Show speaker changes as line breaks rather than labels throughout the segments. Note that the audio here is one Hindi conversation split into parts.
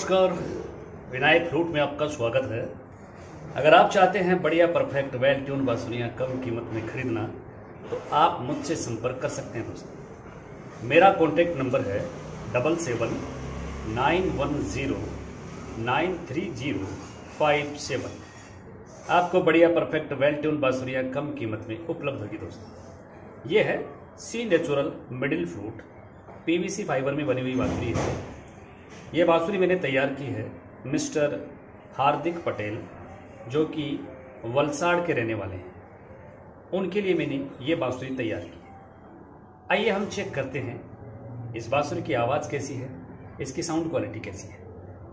नमस्कार, विनायक फ्लूट में आपका स्वागत है। अगर आप चाहते हैं बढ़िया परफेक्ट वेल ट्यून बांसुरियाँ कम कीमत में खरीदना तो आप मुझसे संपर्क कर सकते हैं दोस्तों। मेरा कॉन्टेक्ट नंबर है 7791093057। आपको बढ़िया परफेक्ट वेल ट्यून बांसुरियाँ कम कीमत में उपलब्ध होगी दोस्तों। ये है C natural middle flute, PVC fibre में बनी हुई बांसुरी है। ये बांसुरी मैंने तैयार की है मिस्टर हार्दिक पटेल, जो कि वलसाड़ के रहने वाले हैं। उनके लिए मैंने ये बांसुरी तैयार की है। आइए हम चेक करते हैं इस बांसुरी की आवाज़ कैसी है, इसकी साउंड क्वालिटी कैसी है।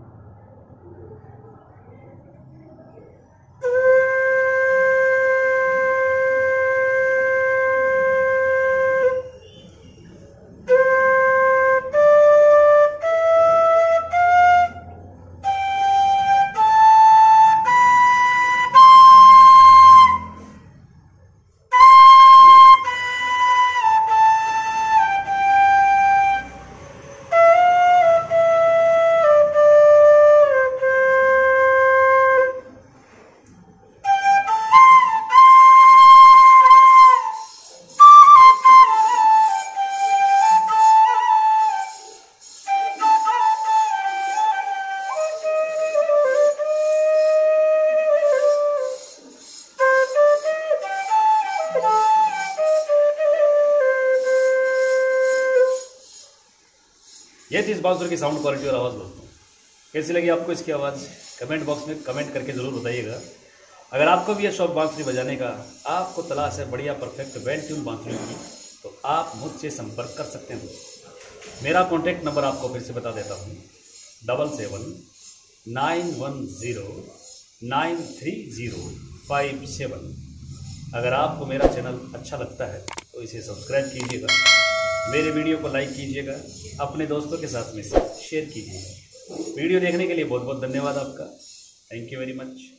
ये थी इस बांसुरी की साउंड क्वालिटी और आवाज़ दोस्तों। कैसी लगी आपको इसकी आवाज़, कमेंट बॉक्स में कमेंट करके ज़रूर बताइएगा। अगर आपको भी ये शौक बांसुरी बजाने का, आपको तलाश है बढ़िया परफेक्ट वेल ट्यून बांसुरी की, तो आप मुझसे संपर्क कर सकते हैं दोस्तों। मेरा कॉन्टैक्ट नंबर आपको फिर से बता देता हूँ, 7791093057। अगर आपको मेरा चैनल अच्छा लगता है तो इसे सब्सक्राइब कीजिएगा, मेरे वीडियो को लाइक कीजिएगा, अपने दोस्तों के साथ में शेयर कीजिएगा। वीडियो देखने के लिए बहुत बहुत धन्यवाद आपका। Thank you very much.